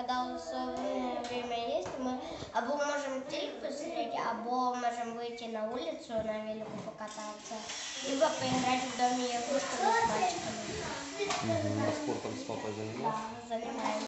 когда свободное время есть, мы або можем телек посмотреть, або можем выйти на улицу на велику покататься, либо поиграть в доме игрушками с мальчиками. А спортом с папой занимаешься? Да, занимаемся.